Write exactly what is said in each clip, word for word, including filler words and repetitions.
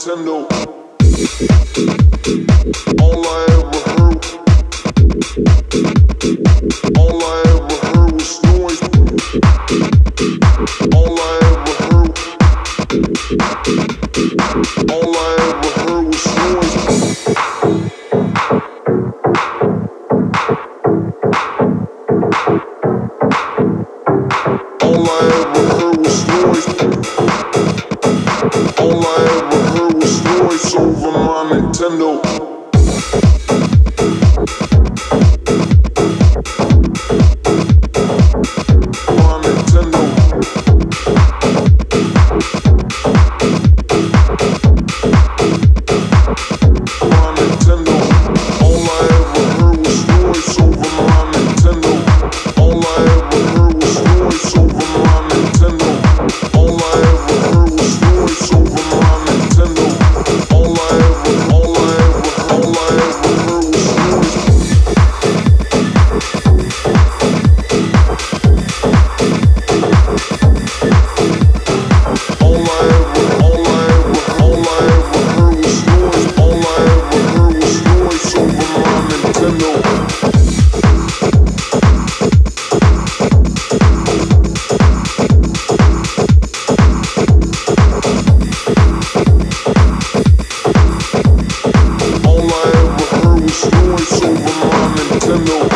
Nintendo. All I ever heard, all I ever heard was noise. All I ever heard, all I ever heard was noise. All I ever heard was noise. All I ever heard was noise over my Nintendo. My Nintendo. My Nintendo. All I ever heard was noise over my Nintendo. All I ever heard was noise over my Nintendo. All I ever heard was noise over my Nintendo. All I ever, all I ever, all I ever heard was noise. All I ever, all I ever, all I ever heard was noise. All I ever heard was noise over my Nintendo. All I ever heard was noise over my Nintendo.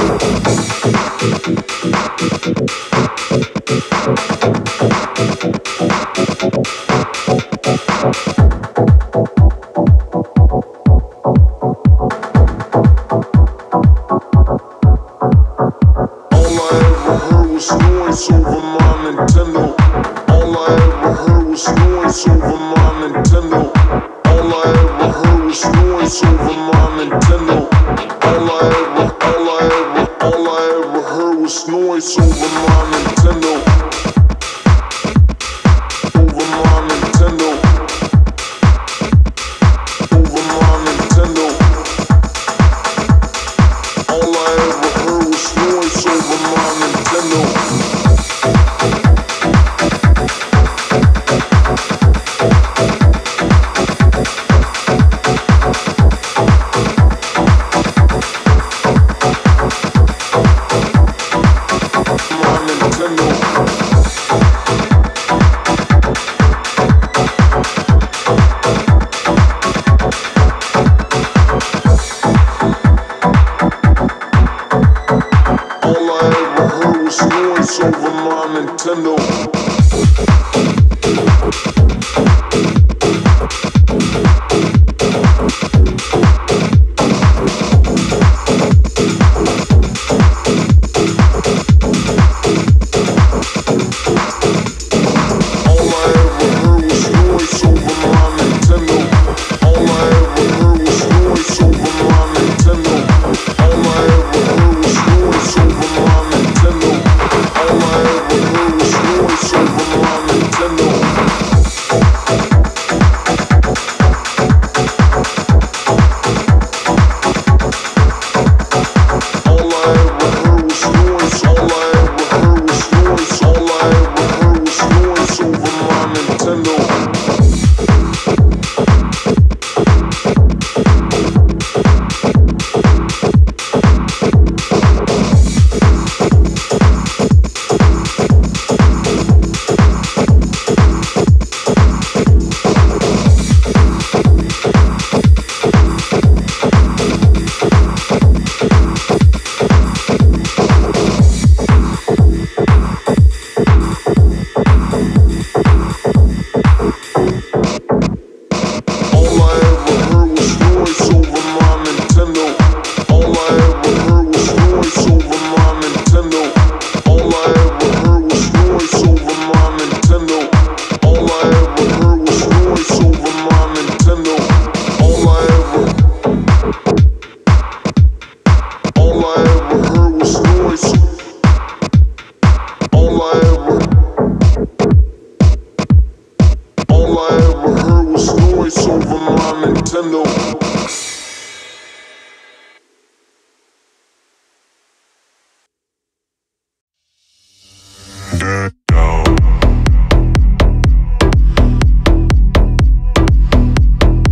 All I ever heard was noise over my Nintendo. All I ever heard was noise over my Nintendo. All I ever heard was noise over my Nintendo. All I ever, all I ever, all I ever heard was noise over my Nintendo. Over my Nintendo. Over my Nintendo. All I ever heard was noise over my Nintendo. All I ever heard was noise over my Nintendo. All I ever heard was noise over my Nintendo. All I ever heard was noise over my Nintendo. All I ever heard was noise over my Nintendo. All I ever heard was noise over my Nintendo. All I ever heard was noise. All I ever heard was noise. All I ever heard was noise over my Nintendo. All I ever heard was noise over my Nintendo. All I ever heard was noise over my Nintendo. All I ever heard was noise over my Nintendo. All I ever heard was noise over my Nintendo. All I ever, all I ever heard was noise. All I ever, all I ever heard was noise over my Nintendo. Dead down.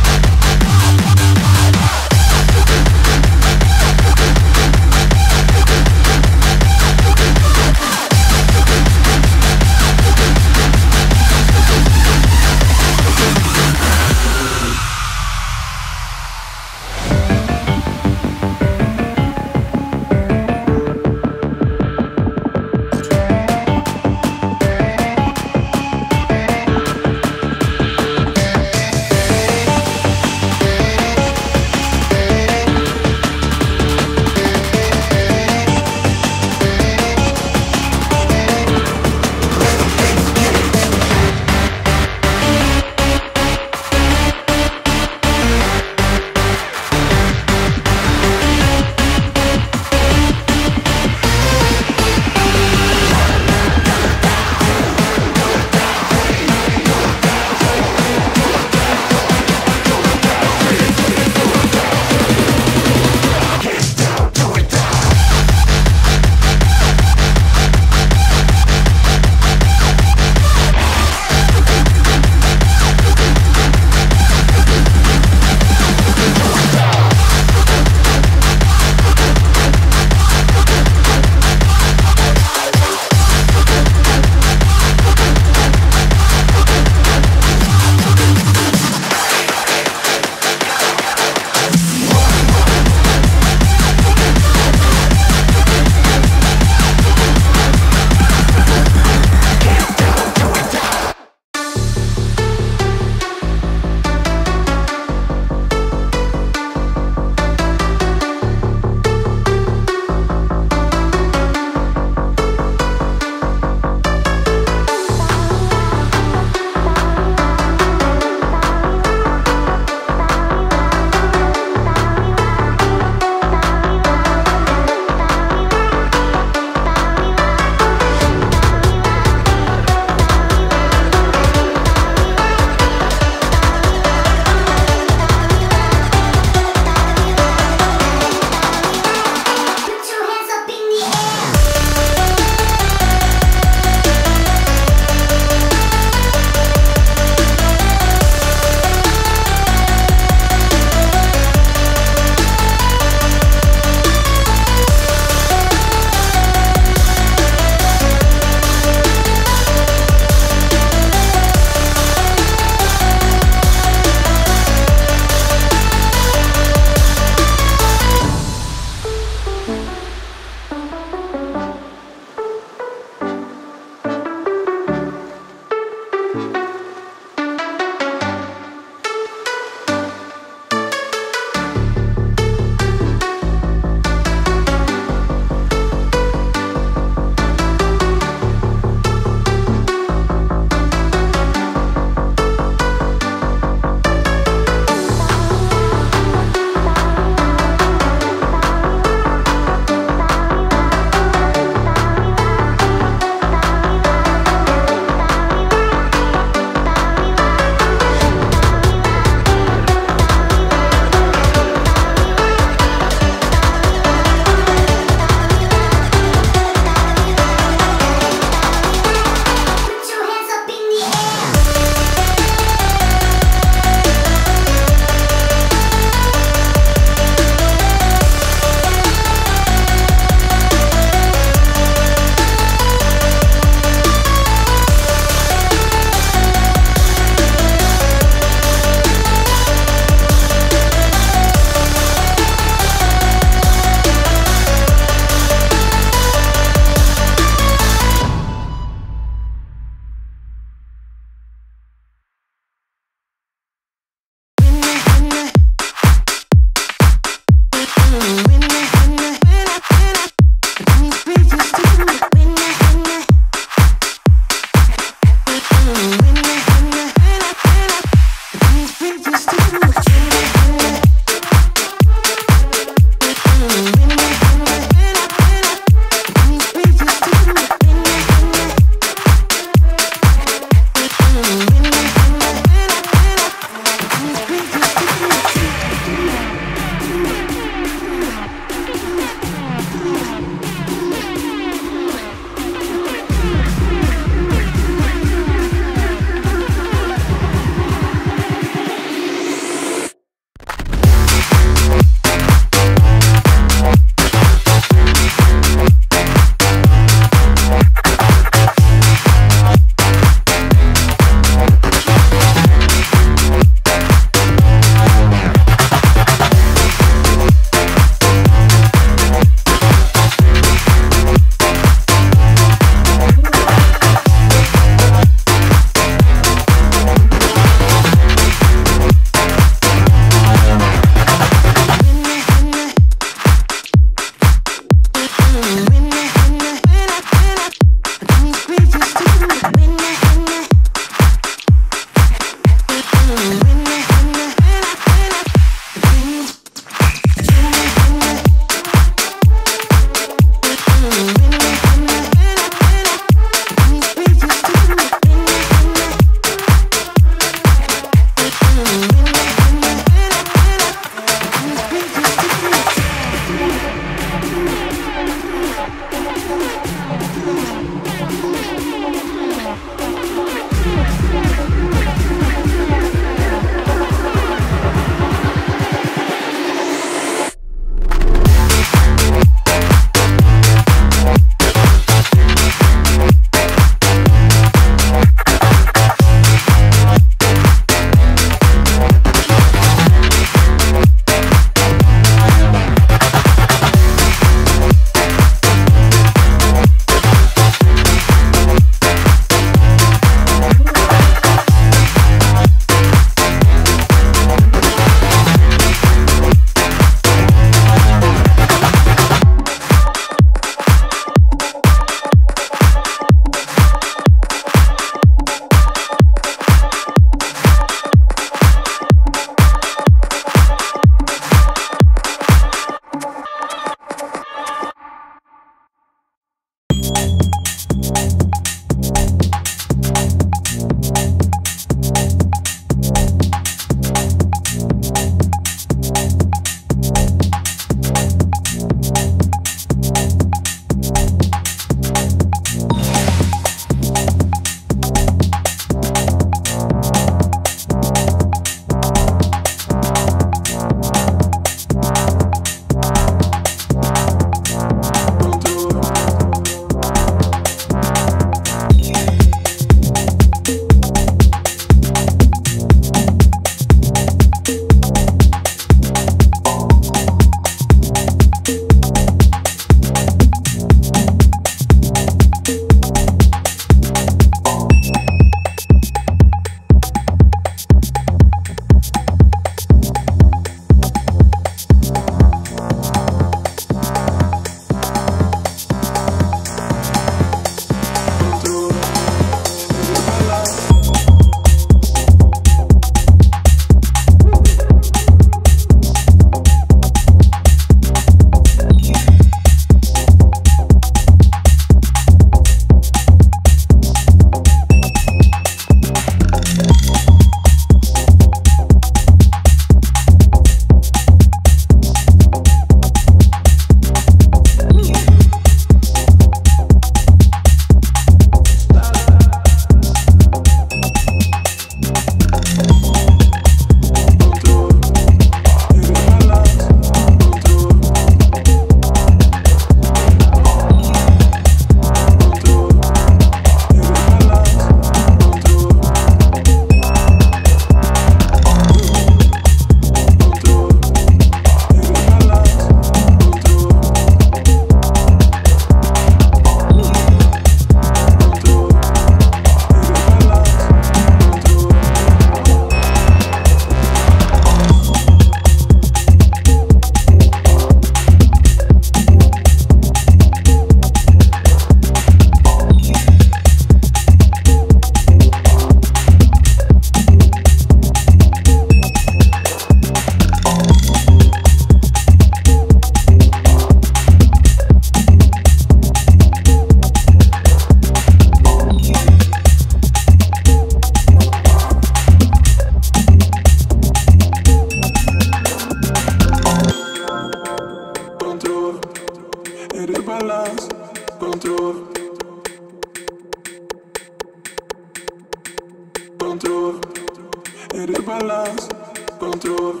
de balance, contrôle.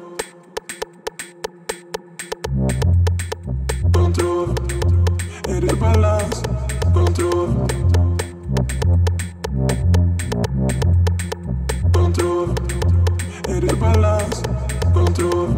Contrôle. Et de balance, contrôle. Contrôle. Et de balance, contrôle.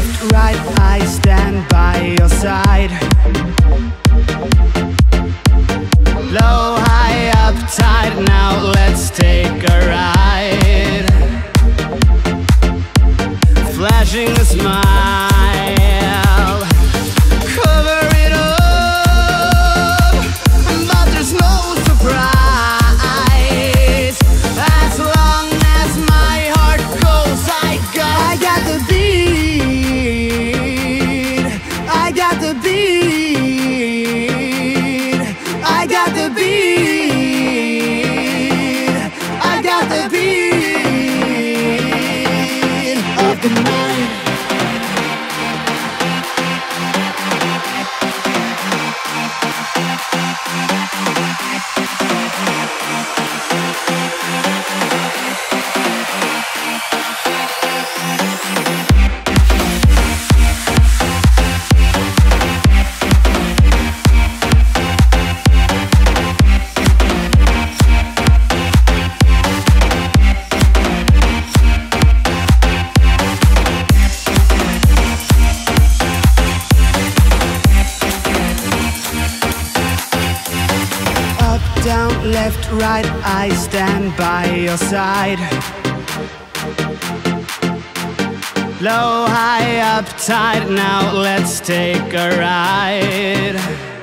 left, right, I stand by your side. Low, high, up, tight, now let's take a ride. Flashing a smile, cover it up, but there's no surprise. As long as my heart goes, I got, I got the beat, I got the beat, I got the beat, I got the beat of the night. Down, left, right, I stand by your side. Low, high, up, tight, now let's take a ride.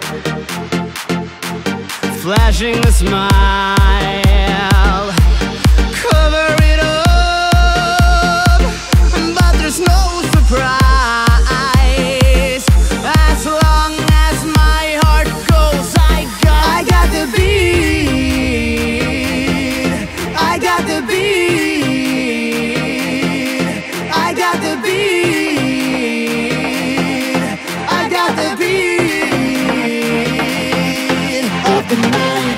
Flashing a smile, cover it up, but there's no surprise. As long as my heart goes, I got, I got the beat, I got the beat, I got the beat, I got the beat of the night.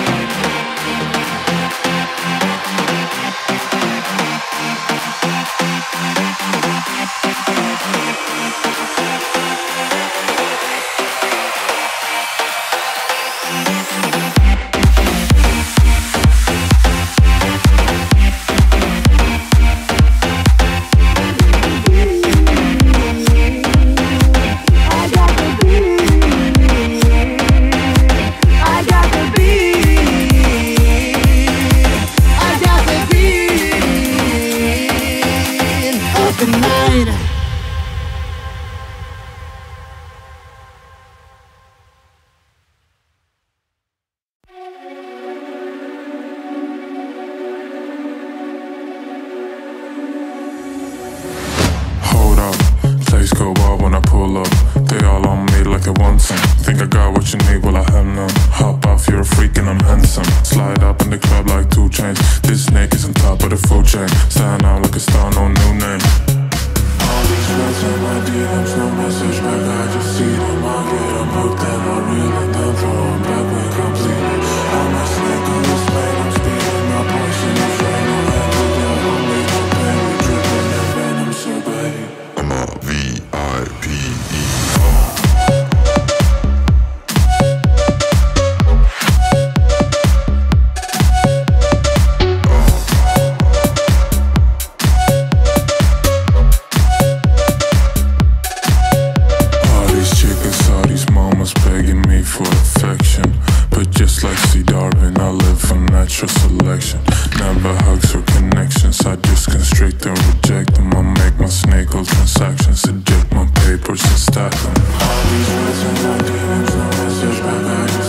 Go wild when I pull up. They all on me like they want some. Think I got what you need, well I have none. Hop off, you're a freak and I'm handsome. Slide up in the club like two chains. This snake is on top of the food chain. Stand out like a star, no new name. All these threats in my D Ms, no message back. I just see them, I get them hooked and I reel and then throw them back when completely. I'm a snake on this lane, I'm speeding my poison is rain. I'm handle that, I'll make no pain. We dripping that venom so bad. I'm a V I P E. All these chickens, all these mamas begging me for affection. But just like C. Darwin, I live for natural selection. Never hugs or connections, I just constrict and reject them. I make my snake hole transactions, eject my papers and stack them. All these words and my demons, no message back, I just